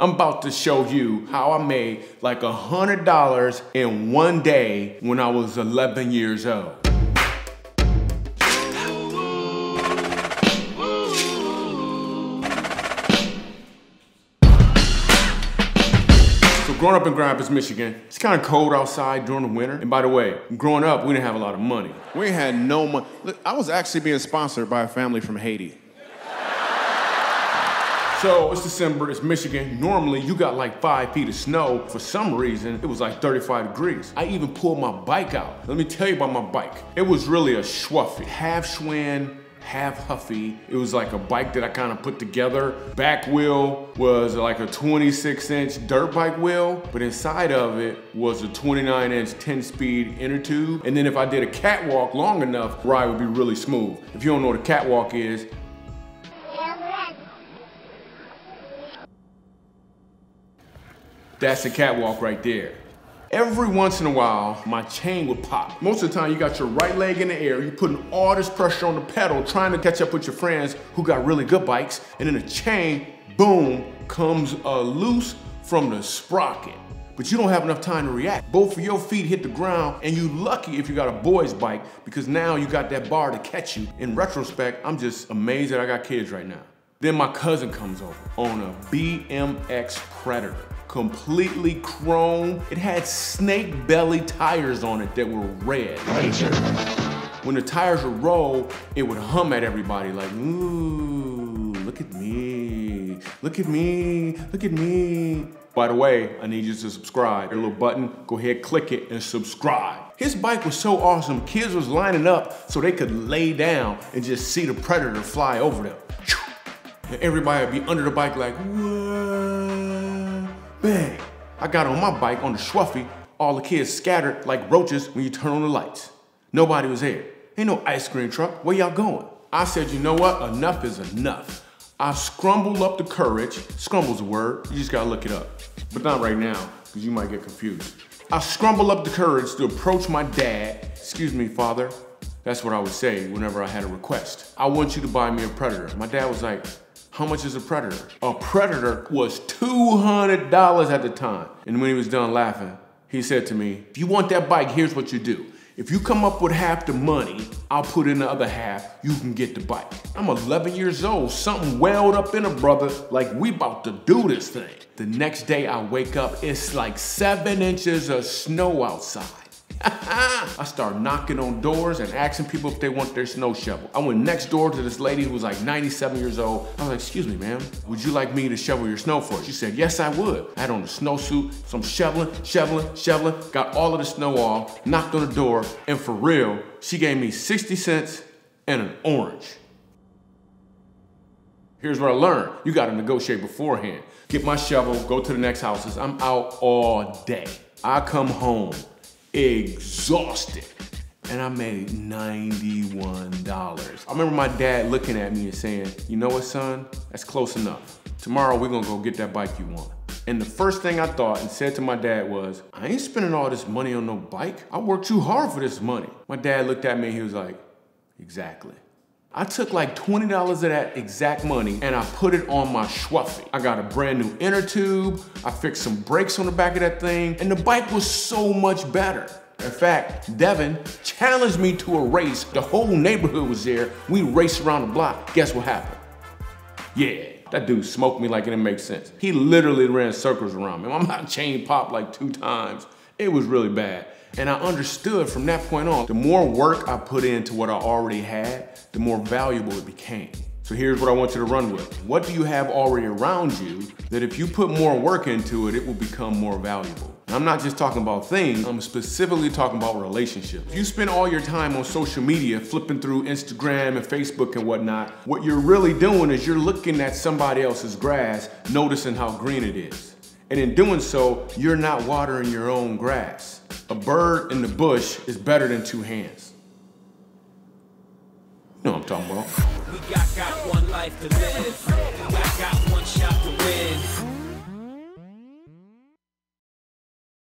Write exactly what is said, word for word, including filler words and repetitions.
I'm about to show you how I made like a hundred dollars in one day when I was eleven years old. So growing up in Grand Rapids, Michigan, it's kind of cold outside during the winter. And by the way, growing up, we didn't have a lot of money. We had no money. I was actually being sponsored by a family from Haiti. So it's December, it's Michigan. Normally you got like five feet of snow. For some reason, it was like thirty-five degrees. I even pulled my bike out. Let me tell you about my bike. It was really a Schwuffy, half Schwinn, half Huffy. It was like a bike that I kind of put together. Back wheel was like a twenty-six inch dirt bike wheel, but inside of it was a twenty-nine inch ten speed inner tube. And then if I did a catwalk long enough, the ride would be really smooth. If you don't know what a catwalk is, that's a catwalk right there. Every once in a while, my chain would pop. Most of the time, you got your right leg in the air, you're putting all this pressure on the pedal, trying to catch up with your friends who got really good bikes, and then the chain, boom, comes uh, loose from the sprocket. But you don't have enough time to react. Both of your feet hit the ground, and you lucky if you got a boy's bike, because now you got that bar to catch you. In retrospect, I'm just amazed that I got kids right now. Then my cousin comes over on a B M X Predator. Completely chrome. It had snake belly tires on it that were red. When the tires would roll, it would hum at everybody like, ooh, look at me, look at me, look at me. By the way, I need you to subscribe. Your little button, go ahead, click it and subscribe. His bike was so awesome, kids was lining up so they could lay down and just see the Predator fly over them. And everybody would be under the bike like, whoa. Bang! I got on my bike on the Schwuffy, all the kids scattered like roaches when you turn on the lights. Nobody was there. Ain't no ice cream truck, where y'all going? I said, you know what, enough is enough. I scrumbled up the courage, scrumble's a word, you just gotta look it up. But not right now, because you might get confused. I scrambled up the courage to approach my dad. Excuse me, father. That's what I would say whenever I had a request. I want you to buy me a Predator. My dad was like, how much is a Predator? A Predator was two hundred dollars at the time. And when he was done laughing, he said to me, if you want that bike, here's what you do. If you come up with half the money, I'll put in the other half, you can get the bike. I'm eleven years old, something welled up in a brother, like we about to do this thing. The next day I wake up, it's like seven inches of snow outside. I start knocking on doors and asking people if they want their snow shovel. I went next door to this lady who was like ninety-seven years old. I was like, excuse me, ma'am, would you like me to shovel your snow for you? She said, yes, I would. I had on a snowsuit, so I'm shoveling, shoveling, shoveling, got all of the snow off, knocked on the door, and for real, she gave me sixty cents and an orange. Here's what I learned. You gotta negotiate beforehand. Get my shovel, go to the next houses. I'm out all day. I come home exhausted, and I made ninety-one dollars. I remember my dad looking at me and saying, you know what, son, that's close enough. Tomorrow we're gonna go get that bike you want. And the first thing I thought and said to my dad was, I ain't spending all this money on no bike. I worked too hard for this money. My dad looked at me and he was like, exactly. I took like twenty dollars of that exact money and I put it on my Schwuffy. I got a brand new inner tube, I fixed some brakes on the back of that thing, and the bike was so much better. In fact, Devin challenged me to a race. The whole neighborhood was there. We raced around the block. Guess what happened? Yeah, that dude smoked me like it didn't make sense. He literally ran circles around me. My chain popped like two times. It was really bad. And I understood from that point on, the more work I put into what I already had, the more valuable it became. So here's what I want you to run with. What do you have already around you that if you put more work into it, it will become more valuable? And I'm not just talking about things, I'm specifically talking about relationships. If you spend all your time on social media, flipping through Instagram and Facebook and whatnot, what you're really doing is you're looking at somebody else's grass, noticing how green it is. And in doing so, you're not watering your own grass. A bird in the bush is better than two hands. You know what I'm talking about. We got, got one life to live. We got, got one shot to win.